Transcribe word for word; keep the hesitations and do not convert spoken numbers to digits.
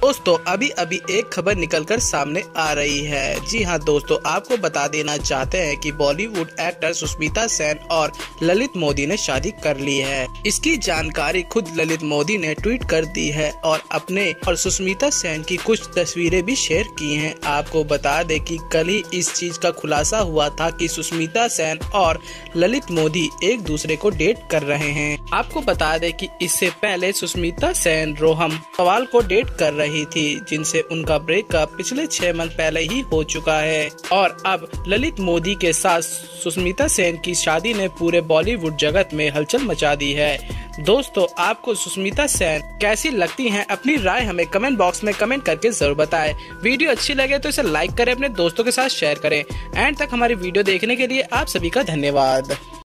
दोस्तों अभी अभी एक खबर निकलकर सामने आ रही है। जी हाँ दोस्तों, आपको बता देना चाहते हैं कि बॉलीवुड एक्टर सुष्मिता सेन और ललित मोदी ने शादी कर ली है। इसकी जानकारी खुद ललित मोदी ने ट्वीट कर दी है और अपने और सुष्मिता सेन की कुछ तस्वीरें भी शेयर की हैं। आपको बता दें कि कल ही इस चीज का खुलासा हुआ था कि सुष्मिता सेन और ललित मोदी एक दूसरे को डेट कर रहे हैं। आपको बता दें कि इससे पहले सुष्मिता सेन रोहम पवाल को डेट कर रही थी, जिनसे उनका ब्रेकअप पिछले छह मंथ पहले ही हो चुका है। और अब ललित मोदी के साथ सुष्मिता सेन की शादी ने पूरे बॉलीवुड जगत में हलचल मचा दी है। दोस्तों आपको सुष्मिता सेन कैसी लगती हैं? अपनी राय हमें कमेंट बॉक्स में कमेंट करके जरूर बताएं। वीडियो अच्छी लगे तो इसे लाइक करें, अपने दोस्तों के साथ शेयर करें। एंड तक हमारी वीडियो देखने के लिए आप सभी का धन्यवाद।